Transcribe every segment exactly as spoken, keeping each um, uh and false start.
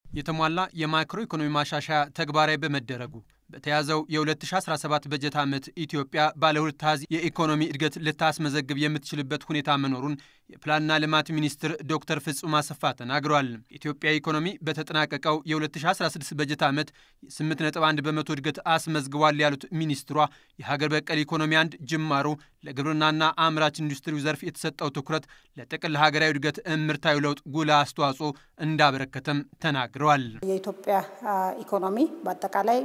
የተሟላ የማክሮ ኢኮኖሚ ማሻሻያ ተግባራዊ በመደረጉ በተያዘው የ2017 በጀት ዓመት ኢትዮጵያ ባለ ሁለት አሃዝ የኢኮኖሚ እድገት ልታስመዘግብ የምትችልበት ሁኔታ መኖሩን የፕላንና ልማት ሚኒስትር ዶክተር ፍጹም አሰፋ ተናግረዋል። ኢትዮጵያ ኢኮኖሚ በተጠናቀቀው የ2016 በጀት ዓመት የ8 ነጥብ አንድ በመቶ እድገት አስመዝግቧል ያሉት ሚኒስትሯ የሀገር በቀል ኢኮኖሚ አንድ ጅማሩ ለግብርናና አምራች ኢንዱስትሪው ዘርፍ የተሰጠው ትኩረት ለጥቅል ሀገራዊ እድገት እምርታዊ ለውጥ ጉልህ አስተዋጽኦ እንዳበረከተም ተናግረዋል። የኢትዮጵያ ኢኮኖሚ በአጠቃላይ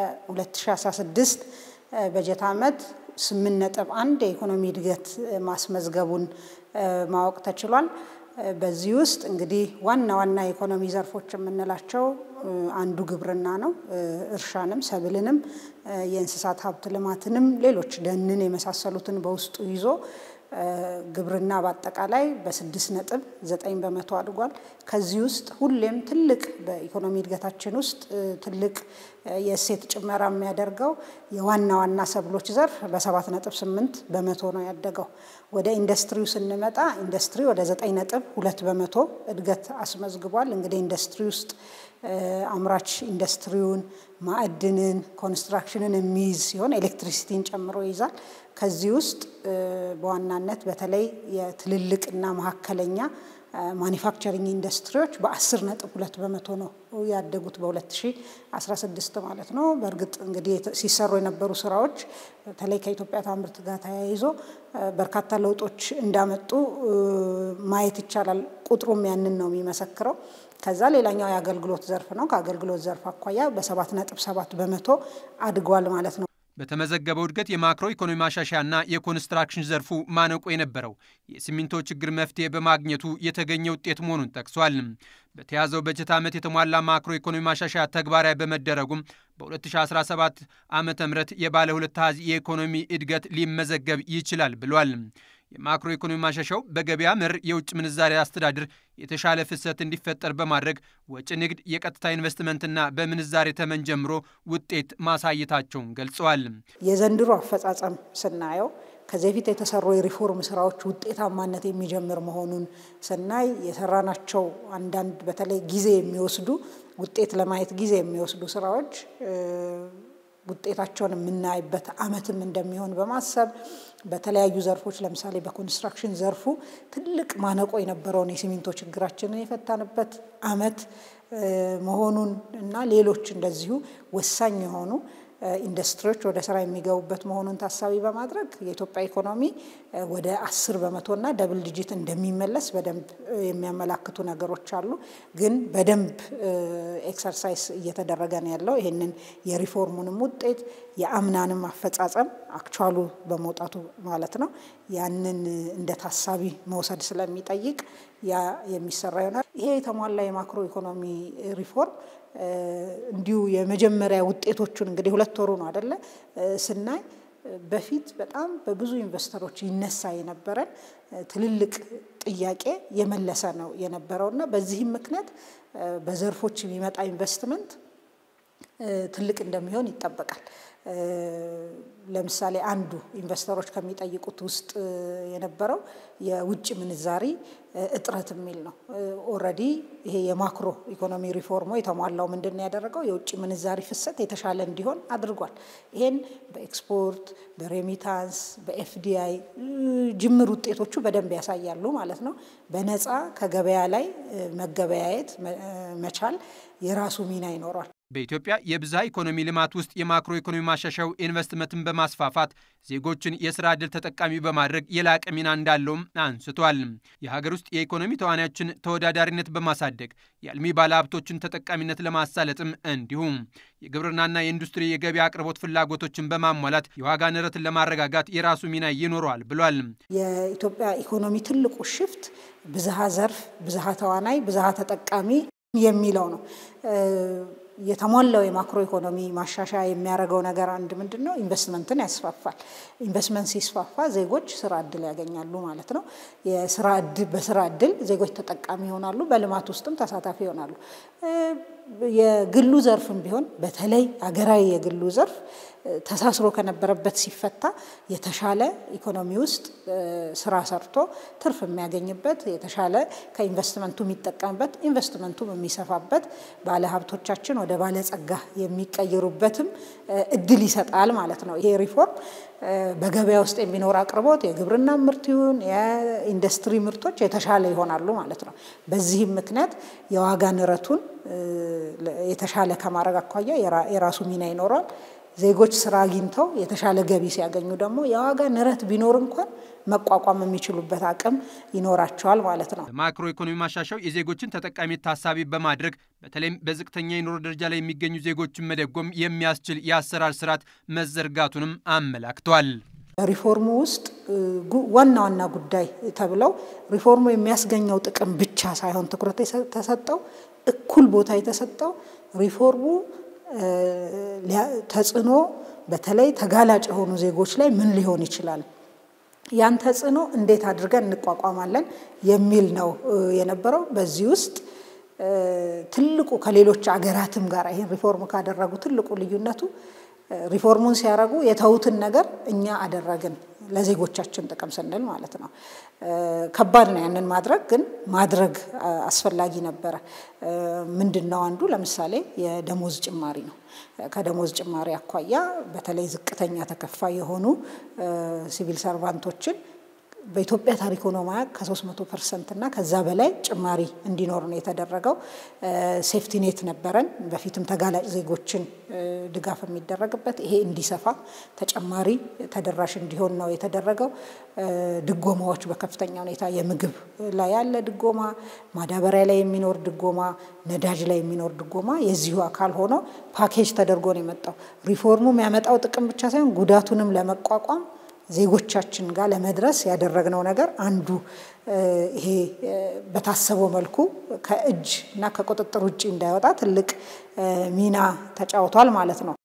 በ2016 በጀት ዓመት ስምንት ነጥብ አንድ የኢኮኖሚ እድገት ማስመዝገቡን ማወቅ ተችሏል። በዚህ ውስጥ እንግዲህ ዋና ዋና የኢኮኖሚ ዘርፎች የምንላቸው አንዱ ግብርና ነው። እርሻንም፣ ሰብልንም፣ የእንስሳት ሀብት ልማትንም ሌሎች ደንን የመሳሰሉትን በውስጡ ይዞ ግብርና በአጠቃላይ በስድስት ነጥብ ዘጠኝ በመቶ አድጓል። ከዚህ ውስጥ ሁሌም ትልቅ በኢኮኖሚ እድገታችን ውስጥ ትልቅ የእሴት ጭመራ የሚያደርገው የዋና ዋና ሰብሎች ዘርፍ በሰባት ነጥብ ስምንት በመቶ ነው ያደገው። ወደ ኢንዱስትሪው ስንመጣ ኢንዱስትሪ ወደ ዘጠኝ ነጥብ ሁለት በመቶ እድገት አስመዝግቧል። እንግዲህ ኢንዱስትሪ ውስጥ አምራች ኢንዱስትሪውን፣ ማዕድንን፣ ኮንስትራክሽንን የሚይዝ ሲሆን ኤሌክትሪሲቲን ጨምሮ ይይዛል። ከዚህ ውስጥ በዋናነት በተለይ የትልልቅና መካከለኛ ማኒፋክቸሪንግ ኢንዱስትሪዎች በ10 ነጥብ ሁለት በመቶ ነው ያደጉት በ2016 ማለት ነው። በእርግጥ እንግዲህ ሲሰሩ የነበሩ ስራዎች በተለይ ከኢትዮጵያ ታምርት ጋር ተያይዞ በርካታ ለውጦች እንዳመጡ ማየት ይቻላል። ቁጥሩም ያንን ነው የሚመሰክረው። ከዛ ሌላኛው የአገልግሎት ዘርፍ ነው። ከአገልግሎት ዘርፍ አኳያ በ7 ነጥብ ሰባት በመቶ አድጓል ማለት ነው። በተመዘገበው እድገት የማክሮ ኢኮኖሚ ማሻሻያና የኮንስትራክሽን ዘርፉ ማነቆ የነበረው የሲሚንቶ ችግር መፍትሄ በማግኘቱ የተገኘ ውጤት መሆኑን ጠቅሷል። በተያዘው በጀት ዓመት የተሟላ ማክሮ ኢኮኖሚ ማሻሻያ ተግባራዊ በመደረጉም በ2017 ዓመተ ምህረት የባለ ሁለት አሃዝ የኢኮኖሚ እድገት ሊመዘገብ ይችላል ብሏል። የማክሮ ኢኮኖሚ ማሻሻያው በገበያ መር የውጭ ምንዛሪ አስተዳደር የተሻለ ፍሰት እንዲፈጠር በማድረግ ወጪ ንግድ፣ የቀጥታ ኢንቨስትመንትና በምንዛሪ ተመን ጀምሮ ውጤት ማሳየታቸውን ገልጸዋል። የዘንድሮ አፈጻጸም ስናየው ከዚህ በፊት የተሰሩ የሪፎርም ስራዎች ውጤታማነት የሚጀምር መሆኑን ስናይ የሰራናቸው አንዳንድ በተለይ ጊዜ የሚወስዱ ውጤት ለማየት ጊዜ የሚወስዱ ስራዎች ውጤታቸውን የምናይበት ዓመትም እንደሚሆን በማሰብ በተለያዩ ዘርፎች ለምሳሌ በኮንስትራክሽን ዘርፉ ትልቅ ማነቆ የነበረውን የሲሚንቶ ችግራችንን የፈታንበት ዓመት መሆኑን እና ሌሎች እንደዚሁ ወሳኝ የሆኑ ኢንዱስትሪዎች ወደ ስራ የሚገቡበት መሆኑን ታሳቢ በማድረግ የኢትዮጵያ ኢኮኖሚ ወደ አስር በመቶና ደብል ዲጂት እንደሚመለስ በደንብ የሚያመላክቱ ነገሮች አሉ። ግን በደንብ ኤክሰርሳይዝ እየተደረገ ነው ያለው። ይሄንን የሪፎርሙንም ውጤት የአምናንም አፈጻጸም አክቹአሉ በመውጣቱ ማለት ነው ያንን እንደ ታሳቢ መውሰድ ስለሚጠይቅ ያ የሚሰራ ይሆናል። ይሄ የተሟላ የማክሮ ኢኮኖሚ ሪፎርም እንዲሁ የመጀመሪያ ውጤቶቹን እንግዲህ ሁለት ወሩ ነው አይደለ ስናይ በፊት በጣም በብዙ ኢንቨስተሮች ይነሳ የነበረን ትልልቅ ጥያቄ የመለሰ ነው የነበረውና በዚህም ምክንያት በዘርፎች የሚመጣ ኢንቨስትመንት ትልቅ እንደሚሆን ይጠበቃል። ለምሳሌ አንዱ ኢንቨስተሮች ከሚጠይቁት ውስጥ የነበረው የውጭ ምንዛሪ እጥረት የሚል ነው። ኦሬዲ ይሄ የማክሮ ኢኮኖሚ ሪፎርሙ የተሟላው ምንድነው ያደረገው የውጭ ምንዛሪ ፍሰት የተሻለ እንዲሆን አድርጓል። ይሄን በኤክስፖርት፣ በሬሚታንስ፣ በኤፍዲአይ ጅምር ውጤቶቹ በደንብ ያሳያሉ ማለት ነው። በነፃ ከገበያ ላይ መገበያየት መቻል የራሱ ሚና ይኖራል። በኢትዮጵያ የብዝሃ ኢኮኖሚ ልማት ውስጥ የማክሮ ኢኮኖሚ ማሻሻያው ኢንቨስትመንትን በማስፋፋት ዜጎችን የስራ ዕድል ተጠቃሚ በማድረግ የላቀ ሚና እንዳለውም አንስቷል። የሀገር ውስጥ የኢኮኖሚ ተዋናዮችን ተወዳዳሪነት በማሳደግ የአልሚ ባለሀብቶችን ተጠቃሚነት ለማሳለጥም እንዲሁም የግብርናና የኢንዱስትሪ የገበያ አቅርቦት ፍላጎቶችን በማሟላት የዋጋ ንረትን ለማረጋጋት የራሱ ሚና ይኖረዋል ብሏል። የኢትዮጵያ ኢኮኖሚ ትልቁ ሽፍት ብዝሃ ዘርፍ፣ ብዝሃ ተዋናይ፣ ብዝሃ ተጠቃሚ የሚለው ነው። የተሟላው የማክሮ ኢኮኖሚ ማሻሻያ የሚያደርገው ነገር አንድ ምንድነው ኢንቨስትመንትን ያስፋፋል ኢንቨስትመንት ሲስፋፋ ዜጎች ስራ እድል ያገኛሉ ማለት ነው የስራ እድል በስራ እድል ዜጎች ተጠቃሚ ይሆናሉ በልማት ውስጥም ተሳታፊ ይሆናሉ የግሉ ዘርፍም ቢሆን በተለይ አገራዊ የግሉ ዘርፍ ተሳስሮ ከነበረበት ሲፈታ የተሻለ ኢኮኖሚ ውስጥ ስራ ሰርቶ ትርፍ የሚያገኝበት የተሻለ ከኢንቨስትመንቱ የሚጠቀምበት ኢንቨስትመንቱ የሚሰፋበት ባለ ሀብቶቻችን ወደ ባለ ጸጋ የሚቀየሩበትም እድል ይሰጣል ማለት ነው ይሄ ሪፎርም በገበያ ውስጥ የሚኖር አቅርቦት የግብርና ምርት ይሁን የኢንዱስትሪ ምርቶች የተሻለ ይሆናሉ ማለት ነው በዚህም ምክንያት የዋጋ ንረቱን የተሻለ ከማረግ አኳያ የራሱ ሚና ይኖራል ዜጎች ስራ አግኝተው የተሻለ ገቢ ሲያገኙ ደግሞ የዋጋ ንረት ቢኖር እንኳን መቋቋም የሚችሉበት አቅም ይኖራቸዋል ማለት ነው ማክሮ ኢኮኖሚ ማሻሻያው የዜጎችን ተጠቃሚነት ታሳቢ በማድረግ በተለይም በዝቅተኛ የኑሮ ደረጃ ላይ የሚገኙ ዜጎችን መደጎም የሚያስችል የአሰራር ስርዓት መዘርጋቱንም አመላክቷል ሪፎርሙ ውስጥ ዋና ዋና ጉዳይ ተብለው ሪፎርሙ የሚያስገኘው ጥቅም ብቻ ሳይሆን ትኩረት ተሰጠው እኩል ቦታ የተሰጠው ሪፎርሙ ተጽኖ በተለይ ተጋላጭ የሆኑ ዜጎች ላይ ምን ሊሆን ይችላል ያን ተጽኖ እንዴት አድርገን እንቋቋማለን የሚል ነው የነበረው በዚህ ውስጥ ትልቁ ከሌሎች አገራትም ጋር ይሄን ሪፎርም ካደረጉ ትልቁ ልዩነቱ ሪፎርሙን ሲያረጉ የተውትን ነገር እኛ አደረግን ለዜጎቻችን ጥቅም ሰንደል ማለት ነው ከባድ ነው ያንን ማድረግ ግን ማድረግ አስፈላጊ ነበር ምንድነው አንዱ ለምሳሌ የደሞዝ ጭማሪ ነው ከደሞዝ ጭማሪ አኳያ በተለይ ዝቅተኛ ተከፋይ የሆኑ ሲቪል ሰርቫንቶችን በኢትዮጵያ ታሪክ ሆኖ ማያቅ ከ300 ፐርሰንት እና ከዛ በላይ ጭማሪ እንዲኖር ነው የተደረገው ሴፍቲ ኔት ነበረን በፊትም ተጋላጭ ዜጎችን ድጋፍ የሚደረግበት ይሄ እንዲሰፋ ተጨማሪ ተደራሽ እንዲሆን ነው የተደረገው ድጎማዎች በከፍተኛ ሁኔታ የምግብ ላይ ያለ ድጎማ ማዳበሪያ ላይ የሚኖር ድጎማ ነዳጅ ላይ የሚኖር ድጎማ የዚሁ አካል ሆኖ ፓኬጅ ተደርጎ ነው የመጣው ሪፎርሙ የሚያመጣው ጥቅም ብቻ ሳይሆን ጉዳቱንም ለመቋቋም ዜጎቻችን ጋር ለመድረስ ያደረግነው ነገር አንዱ ይሄ በታሰበው መልኩ ከእጅ እና ከቁጥጥር ውጪ እንዳይወጣ ትልቅ ሚና ተጫውቷል ማለት ነው